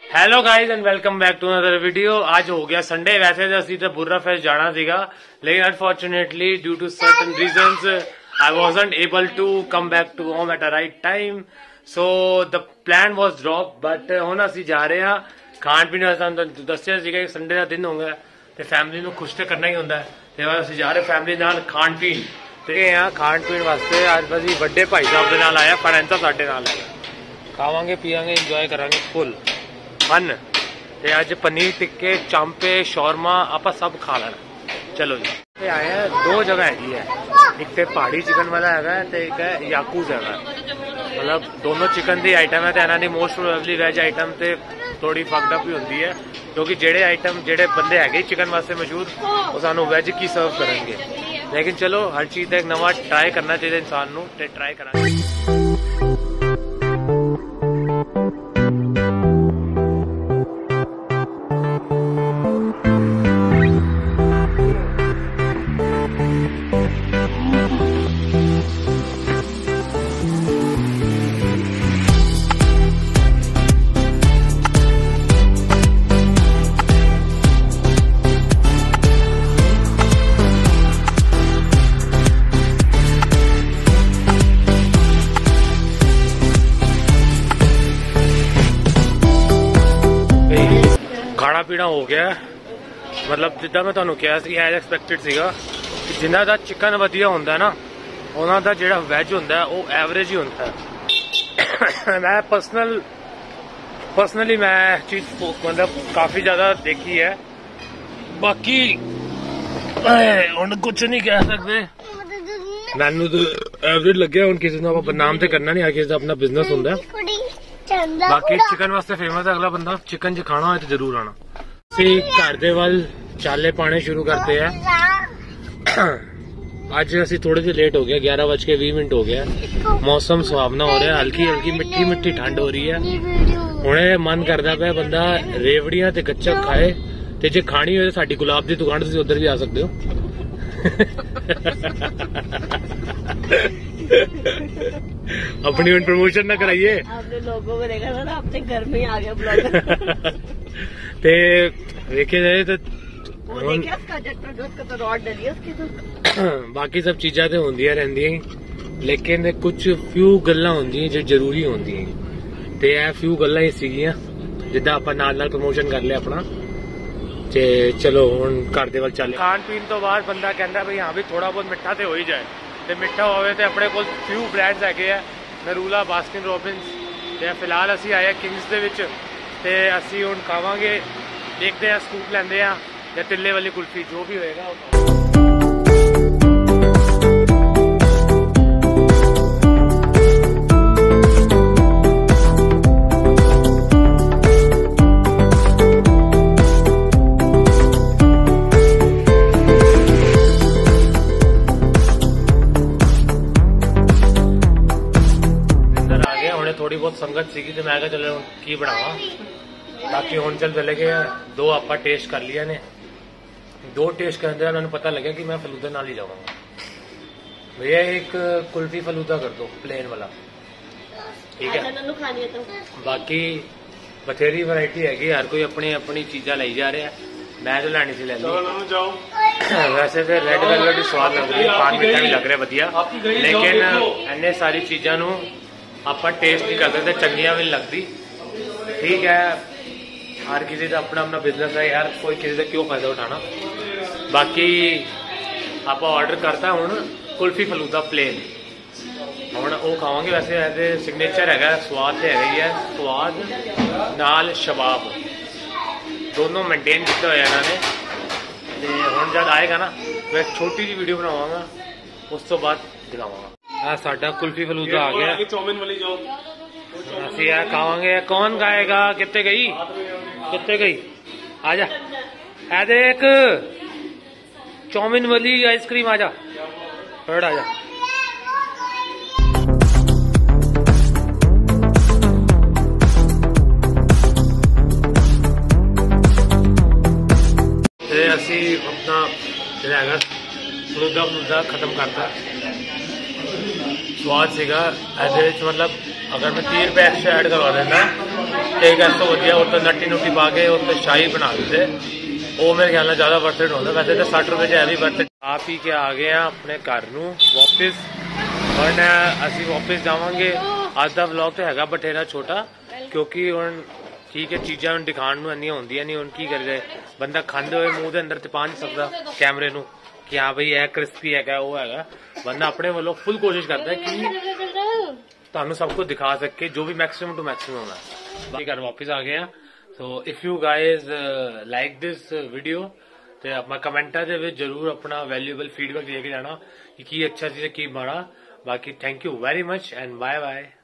Hello guys and welcome back to another video. आज हो गया संडे। वैसे तो असी तो बुर्रा फेस्ट जाना सीगा, लेकिन unfortunately due to certain reasons I wasn't able to come back to home at a right time, so the plan was drop. But हुण असी जा रहे हैं खाण पीण वास्ते। दस्सिया सीगा कि संडे का दिन होगा तो फैमिली को खुश तो करना ही होंदा है, ते असी जा रहे फैमिली नाल खाण पीण ते आ खाण पीण वास्ते। अज असी वड्डे भाई साहब दे नाल आया, फाइनेंसा साडे नाल है। खावांगे पीवांगे इंजॉय करांगे फुल फन। ते अज पनीर टिक्के चांपे शौरमा आप सब खा लेना। चलो जी ते आए हैं, दो जगह हैगी है, एक तो पहाड़ी चिकन वाला है ते एक है याकूज है। मतलब दोनों चिकन की आइटम है, तो इन्हों की मोस्ट प्रोबेबली वैज आइटम तो थोड़ी फकड अप ही होंगी है, क्योंकि जेडे आइटम जेडे बंदे है चिकन वास्ते मशहूर वो सानू वैज की सर्व करेंगे। लेकिन चलो हर चीज़ का एक नवा ट्राई करना चाहिए इंसान को, ते ट्राई करा। खाना पीना हो गया, मतलब जिदा मैं तुहानू कहा सी एज एक्सपैक्टेड सीगा कि जिन्हां दा चिकन वधिया होंदा है ना, उन्हां दा जिहड़ा वैज होंदा है वो एवरेज ही होंदा है। मैं पर्सनली मैं चीज मतलब काफी ज्यादा देखी है, बाकी हुण कुछ नहीं कह सकते। मैनू तो एवरेज लगे, हुण किसी नूं आपां बदनाम ते करना नहीं, हर किसी दा अपना बिजनेस होंदा है। बाकी चिकन वास्ते फेमस है, अगला बंदा चिकन च खाना हो तो जरूर आना। घर दे वल चाले पाने शुरू करते हैं। आज असी थोड़े से लेट हो गया, 11:20 हो गया। मौसम सुहावना हो रहा है, हल्की हल्की मिट्टी मिट्टी ठंड हो रही है। हुणे मन करता पे बंदा रेवड़ियां ते गच्चक खाए, ते जे खानी हो साडी गुलाब दी दुकान तुसीं उधर भी आ सकते हो। अपनी उन प्रमोशन ना कराइए, आपने लोगों को देखा था ना, अपने घर में आ गया ब्लॉगर। ते देखे जाए तो बाकी सब चीजा तो होंदियां रहंदियां, लेकिन कुछ फ्यू गल्लां होंदियां जो जरूरी होंदियां, ते ए फ्यू गल्लां ही सीगियां जिद्दां आपां नाल प्रमोशन कर लिया अपना। ते चलो हुण घर दे वल चल। खाण पीण तो बाद बंदा कहंदा भाई हाँ भी थोड़ा बहुत मिठा तो हो ही जाए, ते मिठा होवे ते अपने कोल फ्यू ब्रांड्स हैगे आ, नरूला, बास्किन रॉबिन्स। ते फिलहाल असी आए किंग्स दे विच, ते असी हुण खावांगे, देखते हैं स्कूप लैंदे आ या तिल्ले वाली कुल्फी, जो भी होएगा। थोड़ी बहुत संगत सीगी तो मैं कहा चलो की बनावा, बाकी हुण चल चले गए। दो आपा टेस्ट कर लिया ने, दो टेस्ट करते उन्होंने पता लगे कि मैं फलूदा नाल ही जाऊंगा। भैया एक कुल्फी फलूदा कर दो प्लेन वाला, ठीक है। बाकी बथेरी वैरायटी हैगी, हर कोई अपनी अपनी चीजा लाई जा रहा है। मैं तो लैनी सी ले ली। वैसे तो रेड वेलवेट स्वाद लग रही है, पान मिठा भी लग रहा है वधिया, लेकिन इन्ने सारी चीजा नू आप टेस्ट नहीं कर सकते, चंगियां भी नहीं लगती। ठीक है, हर किसी का अपना अपना बिजनेस है यार, कोई किसी का क्यों फायदा उठाना। बाकी आप ऑर्डर करता हूँ कुल्फी फलूदा प्लेन, हम वो खावांगे। वैसे ऐसे सिग्नेचर है, स्वाद तो है ही है, स्वाद नाल शबाब दोनों मेनटेन किया हुआ इन्होंने। हम जब आएगा ना मैं छोटी जी वीडियो बनावांगा, उस तो बाद दिखावांगा। साडा कुल्फी फलूदा आ गया, चौमिन वाली जो असी खावांगे। कौन खाएगा? कितने गई आजा, है देख चौमिन वाली आइसक्रीम, आजा थोड़ा आजा। असी अपना फलूदा खत्म करता। स्वाद सीगा, मतलब अगर मैं 30 रुपए एक्स्ट्रा ऐड करवा देना एक ऐसा वजिया उत्ते नट्टी नुट्टी पा के उत्ते शाही बना देते वो मेरे ख्याल ज्यादा वर्थ होता। वैसे तो 60 रुपए है भी वर्थ। आप ही के आ गए हैं अपने घर नू वापिस और असी वापिस जावांगे। अज का व्लॉग तो हैगा बथेरा छोटा क्योंकि हुण ठीक है चीज़ा दिखाने नूं इन्नियां होंदियां नहीं। हुण की कर रहे बंदा खांदे हुए मूँह के अंदर तो पा नहीं सकता कैमरे नूं कि हाँ बई यह क्रिस्पी है वो है। बंदा अपने वालों फुल कोशिश करता है कि तुहानू सब कुछ दिखा सके जो भी मैक्सिमम टू मैक्सिमम है। बाकी घर वापिस आ गए हैं। So if you guys like this video तो अपना कमेंटा दे जरूर अपना वैल्यूएबल फीडबैक लेके जाना कि अच्छा चीज की माड़ा। बाकी thank you very much and bye bye.